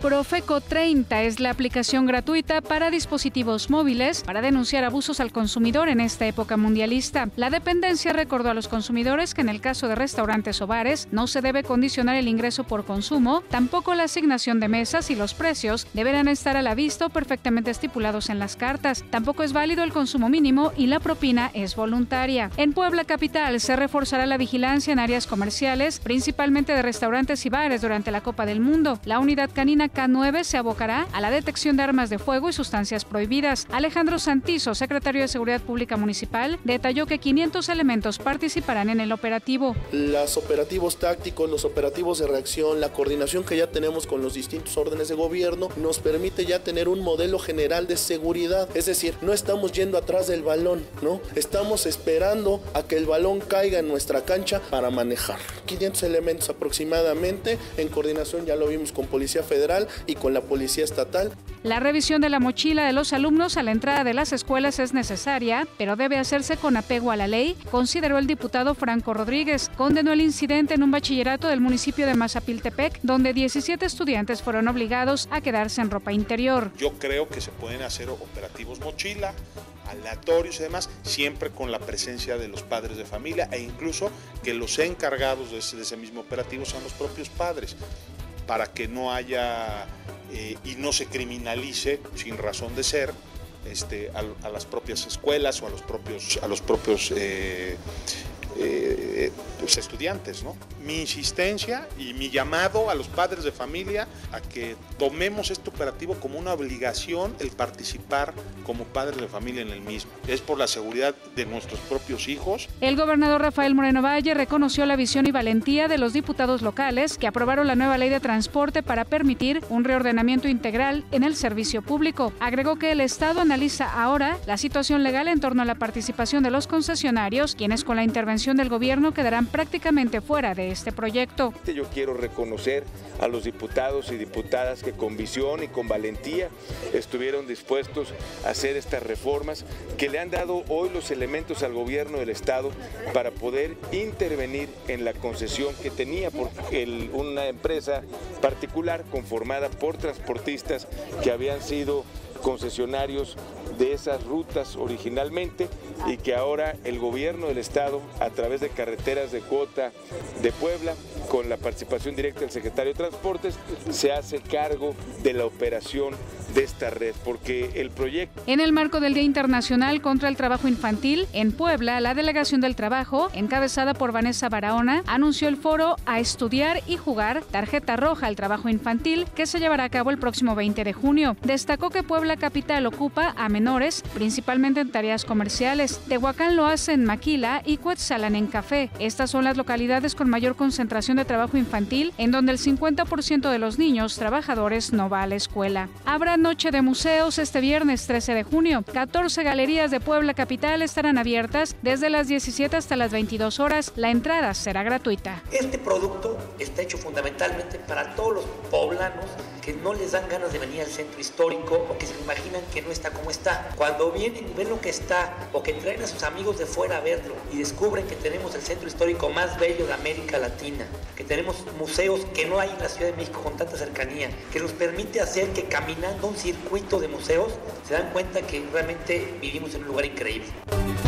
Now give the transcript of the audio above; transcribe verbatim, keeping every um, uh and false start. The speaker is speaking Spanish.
Profeco treinta es la aplicación gratuita para dispositivos móviles para denunciar abusos al consumidor en esta época mundialista. La dependencia recordó a los consumidores que en el caso de restaurantes o bares no se debe condicionar el ingreso por consumo, tampoco la asignación de mesas y los precios deberán estar a la vista o perfectamente estipulados en las cartas. Tampoco es válido el consumo mínimo y la propina es voluntaria. En Puebla capital se reforzará la vigilancia en áreas comerciales, principalmente de restaurantes y bares durante la Copa del Mundo. La unidad canina K nueve se abocará a la detección de armas de fuego y sustancias prohibidas. Alejandro Santizo, secretario de Seguridad Pública Municipal, detalló que quinientos elementos participarán en el operativo. Los operativos tácticos, los operativos de reacción, la coordinación que ya tenemos con los distintos órdenes de gobierno nos permite ya tener un modelo general de seguridad. Es decir, no estamos yendo atrás del balón, ¿no? Estamos esperando a que el balón caiga en nuestra cancha para manejar. quinientos elementos aproximadamente, en coordinación ya lo vimos con Policía Federal y con la Policía Estatal. La revisión de la mochila de los alumnos a la entrada de las escuelas es necesaria, pero debe hacerse con apego a la ley, consideró el diputado Franco Rodríguez. Condenó el incidente en un bachillerato del municipio de Mazapiltepec, donde diecisiete estudiantes fueron obligados a quedarse en ropa interior. Yo creo que se pueden hacer operativos mochila, aleatorios y demás, siempre con la presencia de los padres de familia e incluso que los encargados de ese, de ese mismo operativo sean los propios padres, para que no haya eh, y no se criminalice sin razón de ser este, a, a las propias escuelas o a los propios, a los propios eh, eh, pues estudiantes, ¿no? Mi insistencia y mi llamado a los padres de familia a que tomemos este operativo como una obligación el participar como padres de familia en el mismo. Es por la seguridad de nuestros propios hijos. El gobernador Rafael Moreno Valle reconoció la visión y valentía de los diputados locales que aprobaron la nueva ley de transporte para permitir un reordenamiento integral en el servicio público. Agregó que el Estado analiza ahora la situación legal en torno a la participación de los concesionarios, quienes con la intervención del gobierno quedarán prácticamente fuera de este proyecto. Yo quiero reconocer a los diputados y diputadas que con visión y con valentía estuvieron dispuestos a hacer estas reformas que le han dado hoy los elementos al gobierno del Estado para poder intervenir en la concesión que tenía por el, una empresa particular conformada por transportistas que habían sido concesionarios de esas rutas originalmente y que ahora el gobierno del Estado, a través de Carreteras de Cuota de Puebla, con la participación directa del secretario de Transportes, se hace cargo de la operación de esta red, porque el proyecto... En el marco del Día Internacional contra el Trabajo Infantil, en Puebla, la Delegación del Trabajo, encabezada por Vanessa Barahona, anunció el foro A Estudiar y Jugar, Tarjeta Roja al Trabajo Infantil, que se llevará a cabo el próximo veinte de junio. Destacó que Puebla Capital ocupa a menores, principalmente en tareas comerciales. Tehuacán lo hace en Maquila y Cuetzalan en Café. Estas son las localidades con mayor concentración de trabajo infantil, en donde el cincuenta por ciento de los niños trabajadores no va a la escuela. Habrá Noche de Museos este viernes trece de junio. catorce galerías de Puebla Capital estarán abiertas desde las diecisiete hasta las veintidós horas. La entrada será gratuita. Este producto está hecho fundamentalmente para todos los poblanos que no les dan ganas de venir al centro histórico o que se imaginan que no está como está. Cuando vienen y ven lo que está o que traen a sus amigos de fuera a verlo y descubren que tenemos el centro histórico más bello de América Latina, que tenemos museos que no hay en la Ciudad de México con tanta cercanía, que nos permite hacer que caminando un circuito de museos se dan cuenta que realmente vivimos en un lugar increíble.